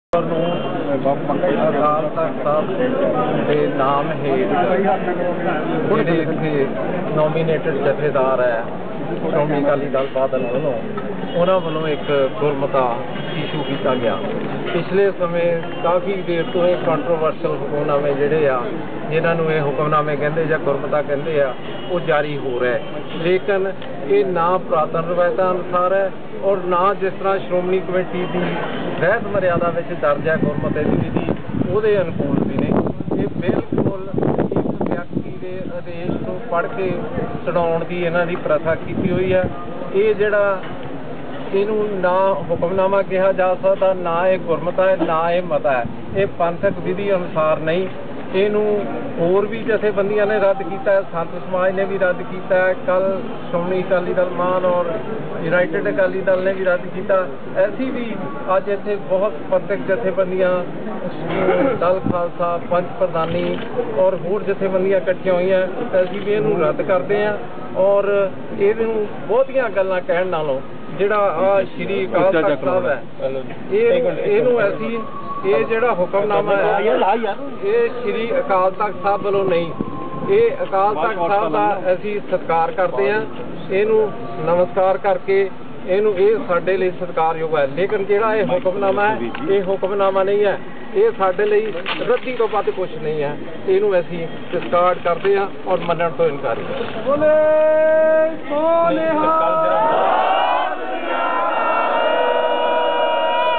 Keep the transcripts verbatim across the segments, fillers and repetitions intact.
ਅਕਾਲ ਤਖ਼ਤ ਸਾਹਿਬ ਦੇ ਨਾਮ ਹੇਠ ਜਿਹੜੇ ਇੱਥੇ ਨੋਮੀਨੇਟਡ ਜਥੇਦਾਰ ਹੈ ਸ਼੍ਰੋਮਣੀ ਅਕਾਲੀ ਦਲ ਬਾਦਲ ਵੱਲੋਂ ਉਹਨਾਂ ਵੱਲੋਂ ਇੱਕ ਗੁਰਮਤਾ ਇਸ਼ੂ ਕੀਤਾ ਗਿਆ। ਪਿਛਲੇ ਸਮੇਂ ਕਾਫੀ ਦੇਰ ਤੋਂ ਇਹ ਕੰਟਰੋਵਰਸ਼ਲ ਹੁਕਮਨਾਮੇ ਜਿਹੜੇ ਆ ਜਿਨ੍ਹਾਂ ਨੂੰ ਇਹ ਹੁਕਮਨਾਮੇ ਕਹਿੰਦੇ ਜਾਂ ਗੁਰਮਤਾ ਕਹਿੰਦੇ ਆ ਉਹ ਜਾਰੀ ਹੋ ਰਿਹਾ, ਲੇਕਿਨ ਇਹ ਨਾ ਪੁਰਾਤਨ ਰਵਾਇਤਾਂ ਅਨੁਸਾਰ ਹੈ ਔਰ ਨਾ ਜਿਸ ਤਰ੍ਹਾਂ ਸ਼੍ਰੋਮਣੀ ਕਮੇਟੀ ਦੀ ਰਹਿਤ ਮਰਿਆਦਾ ਵਿੱਚ ਦਰਜ ਹੈ ਗੁਰਮਤੇ ਦੀ ਵਿਧੀ ਉਹਦੇ ਅਨੁਕੂਲ ਵੀ ਨੇ। ਇਹ ਬਿਲਕੁਲ ਇੱਕ ਵਿਅਕਤੀ ਦੇ ਆਦੇਸ਼ ਤੋਂ ਪੜ੍ਹ ਕੇ ਸੁਣਾਉਣ ਦੀ ਇਹਨਾਂ ਦੀ ਪ੍ਰਥਾ ਕੀਤੀ ਹੋਈ ਹੈ। ਇਹ ਜਿਹੜਾ ਇਹਨੂੰ ਨਾ ਹੁਕਮਨਾਮਾ ਕਿਹਾ ਜਾ ਸਕਦਾ, ਨਾ ਇਹ ਗੁਰਮਤਾ ਹੈ, ਨਾ ਇਹ ਮਤਾ ਹੈ। ਇਹ ਪੰਥਕ ਵਿਧੀ ਅਨੁਸਾਰ ਨਹੀਂ। ਇਹਨੂੰ ਹੋਰ ਵੀ ਜਥੇਬੰਦੀਆਂ ਨੇ ਰੱਦ ਕੀਤਾ ਹੈ, ਸੰਤ ਸਮਾਜ ਨੇ ਵੀ ਰੱਦ ਕੀਤਾ ਹੈ, ਕੱਲ੍ਹ ਸ਼੍ਰੋਮਣੀ ਅਕਾਲੀ ਦਲ ਮਾਨ ਔਰ ਯੂਨਾਈਟਿਡ ਅਕਾਲੀ ਦਲ ਨੇ ਵੀ ਰੱਦ ਕੀਤਾ। ਐਸੀ ਵੀ ਅੱਜ ਇੱਥੇ ਬਹੁਤ ਪੰਥਕ ਜਥੇਬੰਦੀਆਂ ਦਲ ਖਾਲਸਾ, ਪੰਚ ਪ੍ਰਧਾਨੀ ਔਰ ਹੋਰ ਜਥੇਬੰਦੀਆਂ ਇਕੱਠੀਆਂ ਹੋਈਆਂ। ਅਸੀਂ ਵੀ ਇਹਨੂੰ ਰੱਦ ਕਰਦੇ ਹਾਂ ਔਰ ਇਹਨੂੰ ਬਹੁਤੀਆਂ ਗੱਲਾਂ ਕਹਿਣ ਨਾਲੋਂ ਜਿਹੜਾ ਆ ਸ਼੍ਰੀ ਅਕਾਲ ਤਖ਼ਤ ਸਾਹਿਬ ਹੈ ਇਹ ਇਹਨੂੰ ਅਸੀਂ ਇਹ ਜਿਹੜਾ ਹੁਕਮਨਾਮਾ ਹੈ ਇਹ ਸ਼੍ਰੀ ਅਕਾਲ ਤਖ਼ਤ ਸਾਹਿਬ ਵੱਲੋਂ ਨਹੀਂ, ਇਹ ਅਕਾਲ ਤਖ਼ਤ ਸਾਹਿਬ ਦਾ ਅਸੀਂ ਸਤਿਕਾਰ ਕਰਦੇ ਹਾਂ। ਇਹਨੂੰ ਨਮਸਕਾਰ ਕਰਕੇ ਇਹਨੂੰ ਇਹ ਸਾਡੇ ਲਈ ਸਤਿਕਾਰਯੋਗ ਹੈ, ਲੇਕਿਨ ਜਿਹੜਾ ਇਹ ਹੁਕਮਨਾਮਾ ਹੈ ਇਹ ਹੁਕਮਨਾਮਾ ਨਹੀਂ ਹੈ, ਇਹ ਸਾਡੇ ਲਈ ਰੱਦੀ ਤੋਂ ਵੱਧ ਕੁਛ ਨਹੀਂ ਹੈ। ਇਹਨੂੰ ਅਸੀਂ ਸਤਿਕਾਰ ਕਰਦੇ ਹਾਂ ਔਰ ਮੰਨਣ ਤੋਂ ਇਨਕਾਰੀ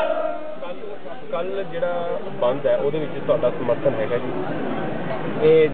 ਕੱਲ ਜਿਹੜਾ ਬੰਦ ਹੈ ਉਹਦੇ ਵਿੱਚ ਤੁਹਾਡਾ ਸਮਰਥਨ ਹੈਗਾ ਜੀ? ਇਹ